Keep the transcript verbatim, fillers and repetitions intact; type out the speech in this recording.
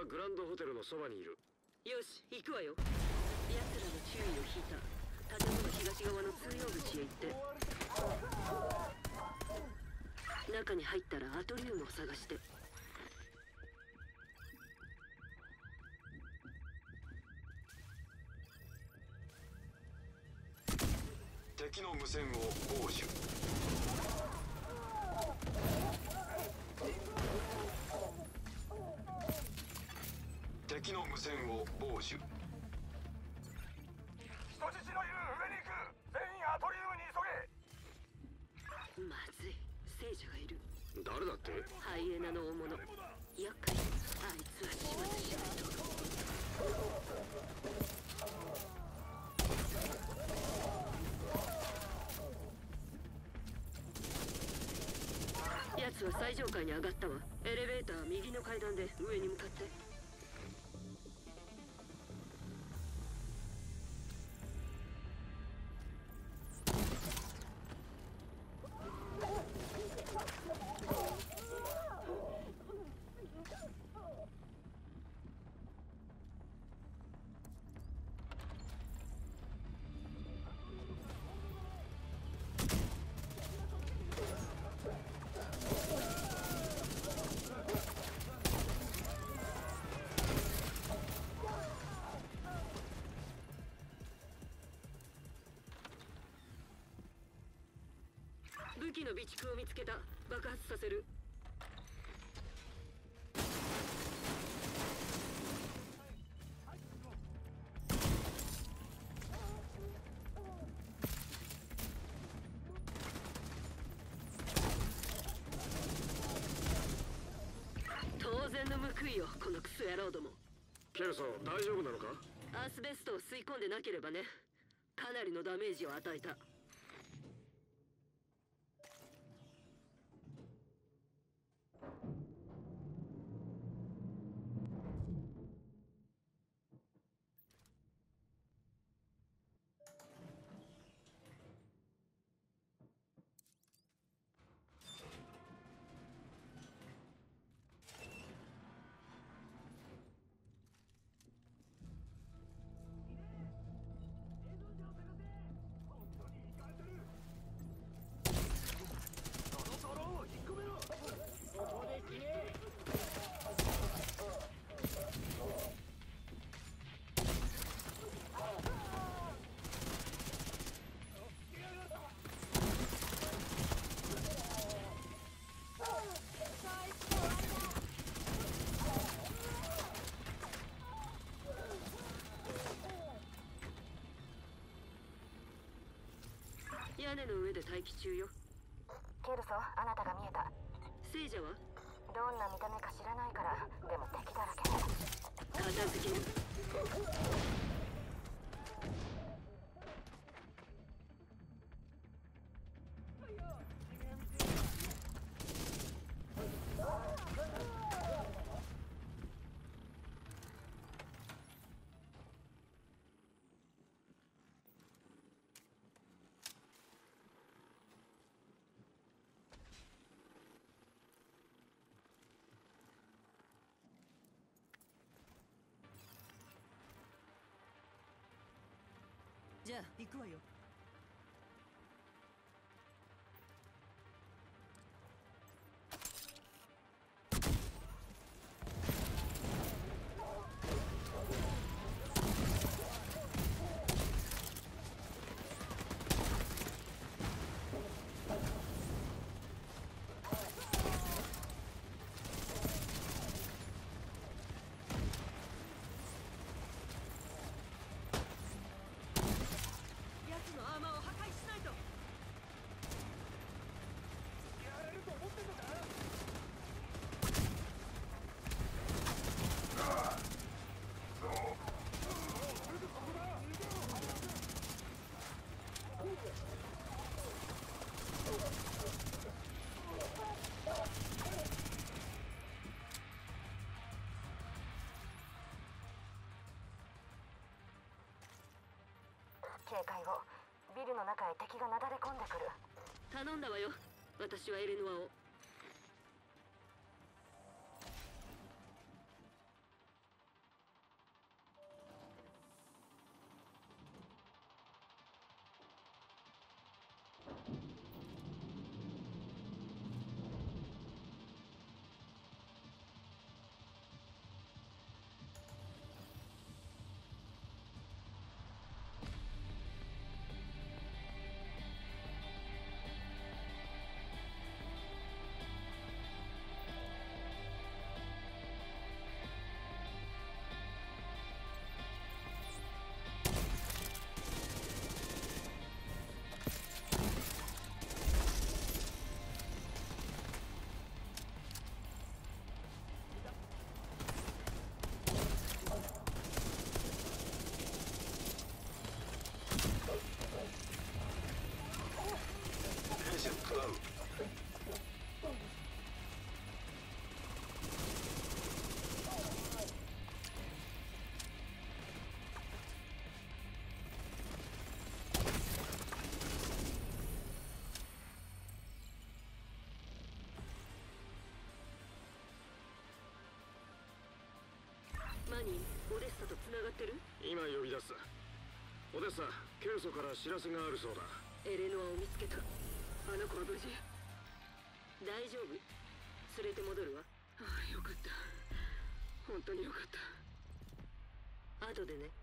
はグランドホテルのそばにいる。 よし、行くわよ。奴らの注意を引いた建物東側の通用口へ行って、中に入ったらアトリウムを探して。 敵の無線を傍受。敵の無線を傍受。人質のいる上に行く。全員アトリウムに急げ。 まずい、聖者がいる。 誰だって？ ハイエナの大物。厄介。あいつは始末しないと。奴は最上階に上がったわ。エレベーター右の階段で上に向かって。武器の備蓄を見つけた。爆発させる。当然の報いよ、このクソ野郎ども。 ケルソ、大丈夫なのか？ アスベストを吸い込んでなければね。かなりのダメージを与えた。屋根の上で待機中よ。 ケルソ、あなたが見えた。 聖者はどんな見た目か知らないから、でも敵だらけだ。 片付ける。 じゃあ行くわよ。奴のアーマーを破壊しないと。 やれると思ってんのか？ 警戒を。ビルの中へ敵がなだれ込んでくる。 頼んだわよ。私はエレノアを。 ってる？ 今呼び出す。オデッサ、ケウソから知らせがあるそうだ。 エレノアを見つけた。あの子は無事。大丈夫？連れて戻るわ。ああ、よかった。本当によかった。後でね。